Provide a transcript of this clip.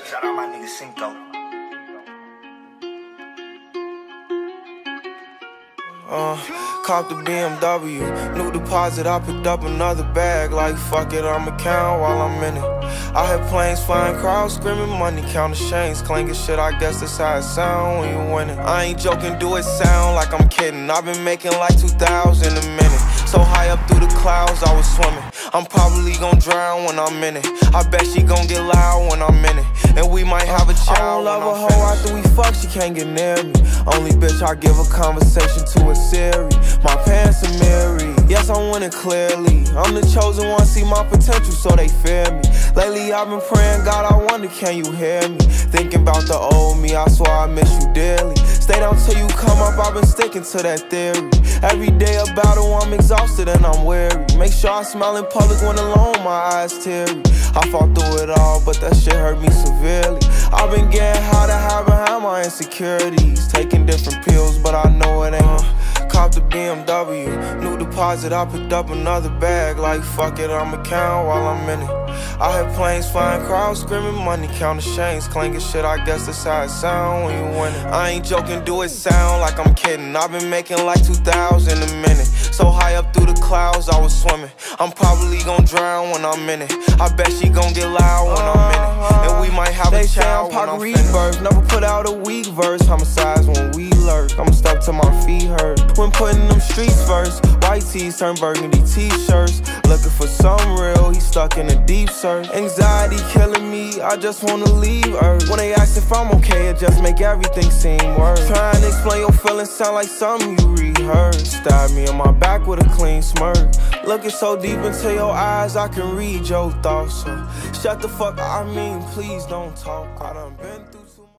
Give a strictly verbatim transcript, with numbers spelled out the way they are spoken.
Shout out my nigga Cinco. Uh, copped the B M W, new deposit, I picked up another bag. Like fuck it, I'ma count while I'm in it. I hear planes flying, crowds screaming, money counting chains clanking shit. I guess that's how it sound when you winning. I ain't joking, do it sound like I'm kidding. I've been making like two thousand a minute. So high up through the clouds, I was swimming. I'm probably gon' drown when I'm in it. I bet she gon' get loud when I'm in it. And we might have a child. I don't love a hoe after we fuck, she can't get near me. Only bitch I give a conversation to a Siri. My pants are mirrored. Yes, I'm winning clearly. I'm the chosen one, see my potential, so they fear me. Lately I've been praying, God, I wonder, can you hear me? Thinking about the old me, I swear I miss you dearly. Stay down till you come up, I've been sticking to that theory. Every day a battle, I'm exhausted and I'm weary. Make sure I smile in public when alone, my eyes teary. I fought through it all, but that shit hurt me severely. I've been getting high to hide behind my insecurities. Taking different pills, but I know it ain't. Copped the B M W, new deposit, I picked up another bag. Like fuck it, I'ma count while I'm in it. I hear planes flying, crowds screaming, money counting chains clanking shit. I guess that's how it sound when you winning. I ain't joking, do it sound like I'm kidding. I've been making like two thousand a minute. So high up through the clouds, I was swimming. I'm probably gon' drown when I'm in it. I bet she gon' get loud when I'm in it. And we might have a child when I'm finished. Never put out a weak verse. Homicides when we lurk. I'm stuck till my feet hurt. When putting them streets first. White tees turn burgundy t-shirts. Looking for some real, he stuck in a deep search. Anxiety killing me, I just wanna leave Earth. When they ask if I'm okay, it just make everything seem worse. Trying to explain your feelings sound like something you rehearsed. Stab me in my back with a clean smirk. Looking so deep into your eyes, I can read your thoughts. So shut the fuck up, I mean, please don't talk. I done been through